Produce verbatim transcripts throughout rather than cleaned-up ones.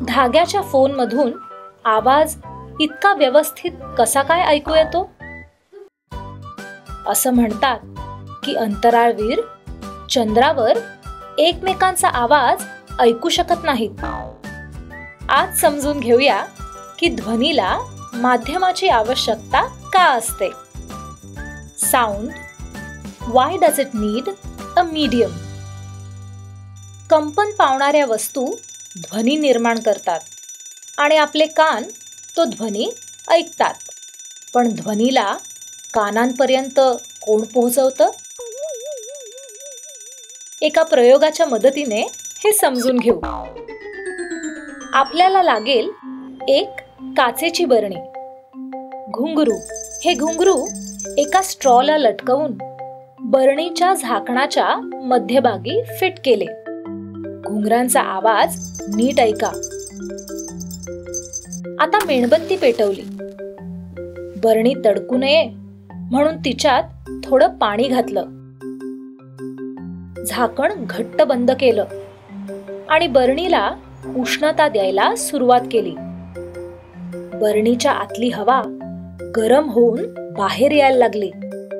धाग्याच्या फोनमधून आवाज इतका व्यवस्थित कसा काय ऐकू येतो? असं म्हणतात की अंतराळवीर चंद्रावर एकमेकांचा आवाज ऐकू शकत नाहीत. आज समजून घेऊया की ध्वनीला माध्यमाची आवश्यकता का असते. Sound, why does it need a medium? कंपन पावणाऱ्या वस्तू ध्वनी निर्माण करतात आणि आपले कान तो ध्वनी ऐकतात. पण ध्वनीला कानांपर्यंत कोण पोहोचवतं? एका प्रयोगाच्या मदतीने हे समजून घेऊ. आपल्याला लागेल एक काचेची बरणी, घुंगरू. हे घुंगरू एका स्ट्रॉला लटकवून बरणीच्या झाकणाच्या मध्यभागी फिट केले. घुंगरांचा आवाज नीट ऐका. आता मेणबत्ती पेटवली. बरणी तडकू नये म्हणून तिच्यात थोडं पाणी घातलं. झाकण घट्ट बंद केलं आणि बरणीला उष्णता द्यायला सुरुवात केली. बरणीच्या आतली हवा गरम होऊन बाहेर यायला लागली.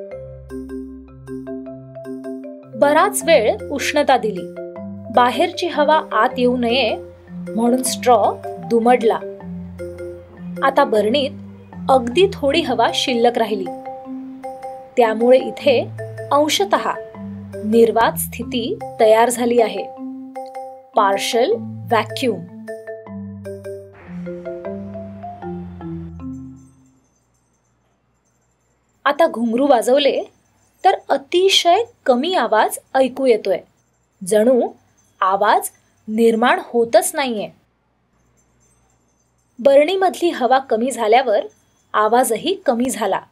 बराच वेळ उष्णता दिली. बाहेरची हवा आत येऊ नये म्हणून स्ट्रॉ दुमडला. आता बरणीत अगदी थोडी हवा शिल्लक राहिली. त्यामुळे इथे अंशतः निर्वात स्थिती तयार झाली आहे, पार्शल व्हॅक्यूम. आता घुंगरू वाजवले तर अतिशय कमी आवाज ऐकू येतोय, जणू आवाज निर्माण होतच नाहीये. बरणीमधली हवा कमी झाल्यावर आवाजही कमी झाला.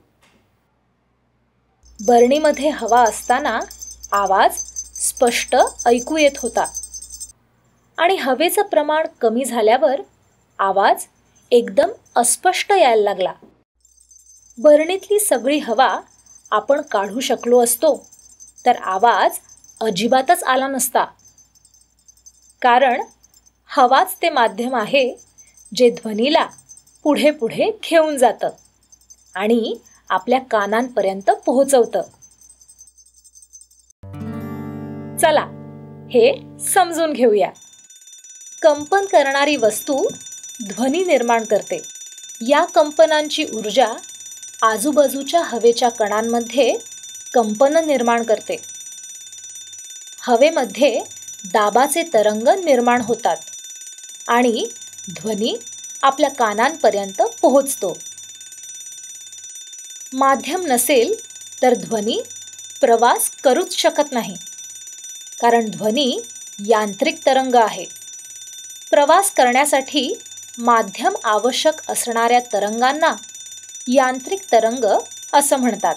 बरणीमध्ये हवा असताना आवाज स्पष्ट ऐकू येत होता आणि हवेचं प्रमाण कमी झाल्यावर आवाज एकदम अस्पष्ट यायला लागला. बरणीतली सगळी हवा आपण काढू शकलो असतो तर आवाज अजिबातच आला नसता. कारण हवाच ते माध्यम आहे जे ध्वनीला पुढे पुढे घेऊन जातं आणि आपल्या कानांपर्यंत पोहोचवतं. चला हे समजून घेऊया. कंपन करणारी वस्तू ध्वनी निर्माण करते. या कंपनांची ऊर्जा आजूबाजूच्या हवेच्या कणांमध्ये कंपन निर्माण करते. हवेमध्ये दाबाचे तरंग निर्माण होतात आणि ध्वनी आपल्या कानांपर्यंत पोहोचतो. माध्यम नसेल तर ध्वनी प्रवास करूच शकत नाही, कारण ध्वनी यांत्रिक तरंग आहे. प्रवास करण्यासाठी माध्यम आवश्यक असणाऱ्या तरंगांना यांत्रिक तरंग असं म्हणतात.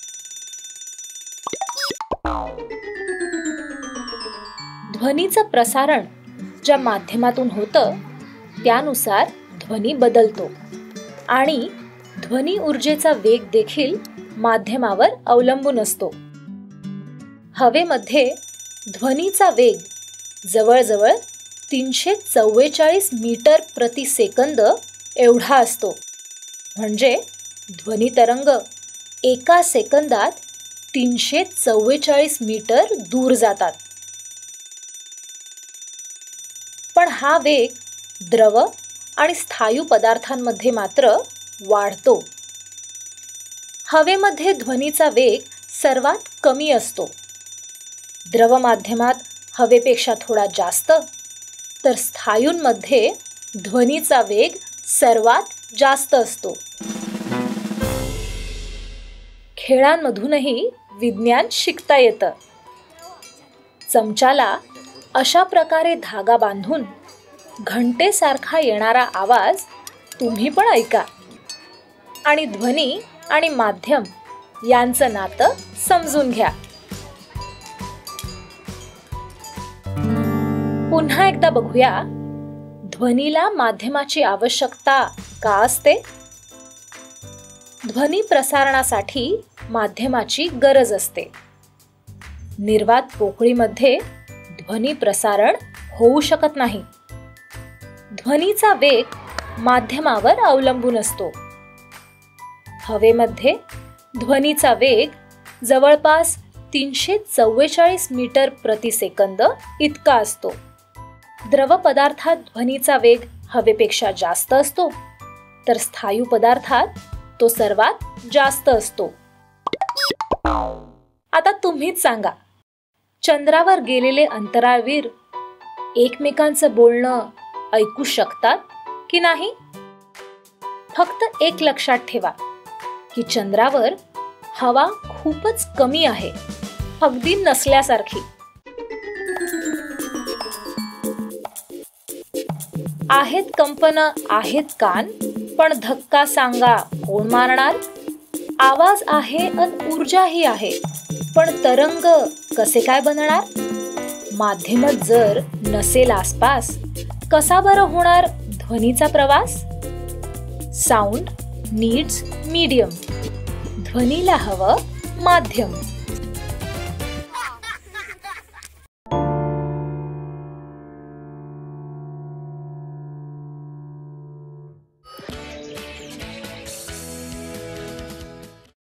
ध्वनीचं प्रसारण ज्या माध्यमातून होतं त्यानुसार ध्वनी बदलतो आणि ध्वनी ऊर्जेचा वेग देखील माध्यमावर अवलंबून असतो. हवेमध्ये ध्वनीचा वेग जवळजवळ तीनशे चव्वेचाळीस मीटर प्रति सेकंद एवढा असतो. म्हणजे ध्वनी तरंग एका सेकंदात तीनशे चव्वेचाळीस मीटर दूर जातात. पण हा वेग द्रव आणि स्थायू पदार्थांमध्ये मात्र वाढतो. हवेमध्ये ध्वनीचा वेग सर्वात कमी असतो. द्रव माध्यमात हवेपेक्षा थोडा जास्त, तर स्थायूंमध्ये ध्वनीचा वेग सर्वात जास्त असतो. खेळांमधूनही विज्ञान शिकता येतं. चमच्याला अशा प्रकारे धागा बांधून घंटेसारखा येणारा आवाज तुम्ही पण ऐका आणि ध्वनी आणि माध्यम यांचं नातं समजून घ्या. पुन्हा एकदा बघूया, ध्वनीला माध्यमाची आवश्यकता का असते. ध्वनी प्रसारणासाठी माध्यमाची गरज असते. निर्वात पोकळीमध्ये ध्वनी प्रसारण होऊ शकत नाही. ध्वनीचा वेग माध्यमावर अवलंबून असतो. हवेमध्ये ध्वनीचा वेग जवळपास तीनशे चव्वेचाळीस मीटर प्रति सेकंद इतका असतो. द्रव पदार्थात ध्वनीचा वेग हवेपेक्षा जास्त असतो, तर स्थायू पदार्थात तो सर्वात जास्त असतो. आता तुम्हीच सांगा, चंद्रावर गेलेले अंतराळवीर एकमेकांचं बोलणं ऐकू शकतात की नाही? फक्त एक लक्षात ठेवा की चंद्रावर हवा खूपच कमी आहे, अगदी नसल्यासारखी. आहेत कंपन आहेत कान, पण धक्का सांगा कोण मारणार? आवाज आहे अन ऊर्जाही आहे, पण तरंग कसे काय बनणार? माध्यमच जर नसेल आसपास, कसा बरं होणार ध्वनीचा प्रवास? Sound needs medium. ध्वनीला हवं माध्यम.